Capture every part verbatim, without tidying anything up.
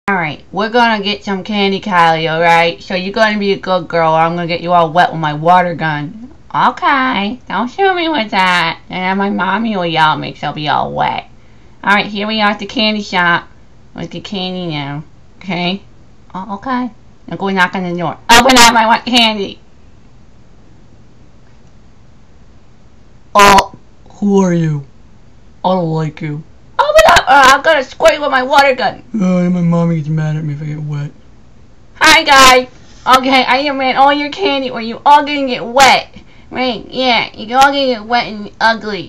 Alright, we're gonna get some candy, Kylie, alright? So you're gonna be a good girl or I'm gonna get you all wet with my water gun. Okay, don't shoot me with that. And then my mommy will yell at me because I'll be all wet. Alright, here we are at the candy shop. Let's get candy now. Okay? Oh, okay. Now go knock on the door. Open up, I want candy. Oh, who are you? I don't like you. Open up or I'm gonna squirt you with my water gun. Uh, my mommy gets mad at me if I get wet. Hi guys. Okay, I done ran all your candy or you all gonna get wet. Right, yeah, you all gonna get wet and ugly.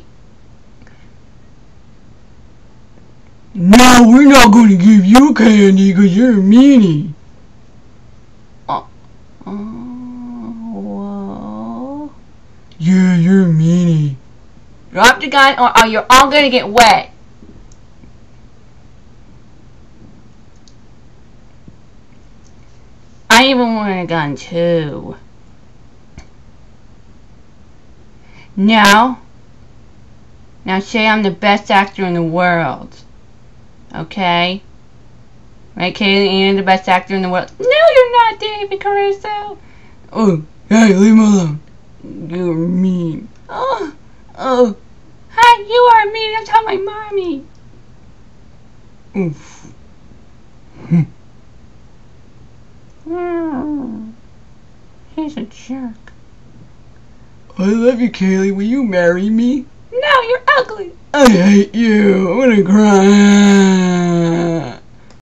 No, we're not going to give you candy because you're a meanie. Oh. Oh, whoa. Yeah, you're a meanie. Drop the gun or, or you're all gonna get wet. I even want a gun too. Now, now say I'm the best actor in the world. Okay? Right, Kaylee, you're the best actor in the world. No, you're not, David Caruso. Oh, hey, leave me alone. You're mean. Oh, oh. Hi, you are mean. That's how my mommy. Oof. Mm. He's a jerk. I love you, Kaylee. Will you marry me? No, you're ugly. I hate you. I'm gonna cry.